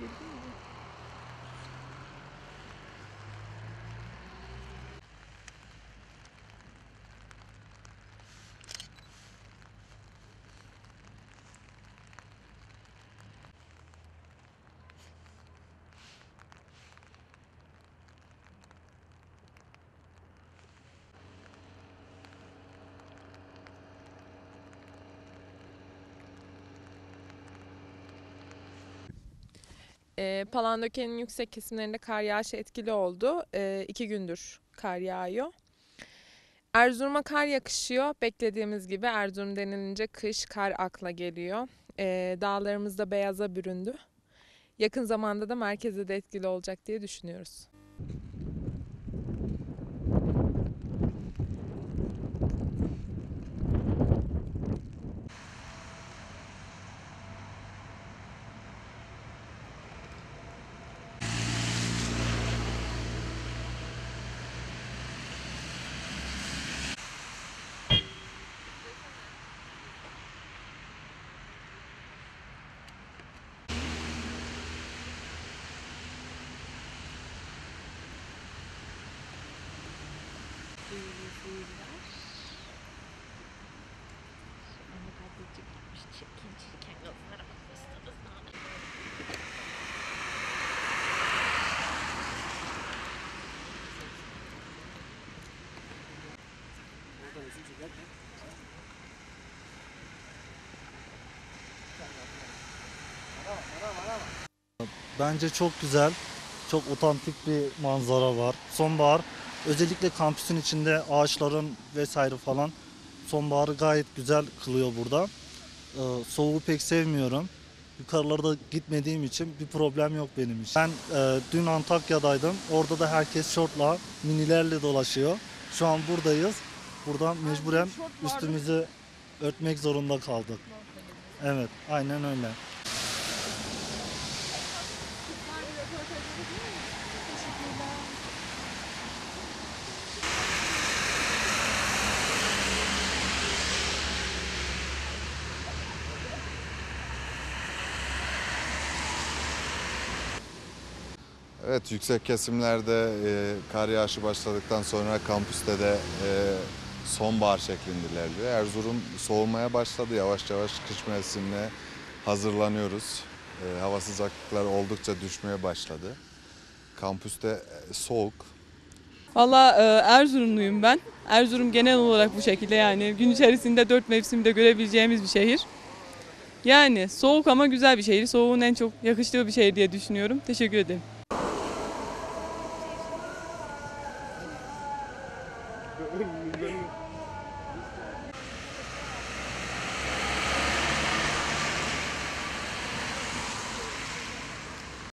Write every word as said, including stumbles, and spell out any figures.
E, Palandöken'in yüksek kesimlerinde kar yağışı etkili oldu. E, iki gündür kar yağıyor. Erzurum'a kar yakışıyor. Beklediğimiz gibi Erzurum denilince kış, kar akla geliyor. E, dağlarımız da beyaza büründü. Yakın zamanda da merkezde de etkili olacak diye düşünüyoruz. Bence çok güzel, çok otantik bir manzara var. Sonbahar, özellikle kampüsün içinde ağaçların vesaire falan sonbaharı gayet güzel kılıyor burada. Ee, soğuğu pek sevmiyorum. Yukarılarda gitmediğim için bir problem yok benim için. Ben e, dün Antakya'daydım. Orada da herkes şortla, minilerle dolaşıyor. Şu an buradayız. Buradan mecburen üstümüzü örtmek zorunda kaldık. Evet, aynen öyle. Evet, yüksek kesimlerde e, kar yağışı başladıktan sonra kampüste de e, sonbahar şeklinde ilerliyor. Erzurum soğumaya başladı. Yavaş yavaş kış mevsimine hazırlanıyoruz. E, hava sıcaklıkları oldukça düşmeye başladı. Kampüste e, soğuk. Valla e, Erzurumluyum ben. Erzurum genel olarak bu şekilde, yani gün içerisinde dört mevsimde görebileceğimiz bir şehir. Yani soğuk ama güzel bir şehir. Soğuğun en çok yakıştığı bir şehir diye düşünüyorum. Teşekkür ederim.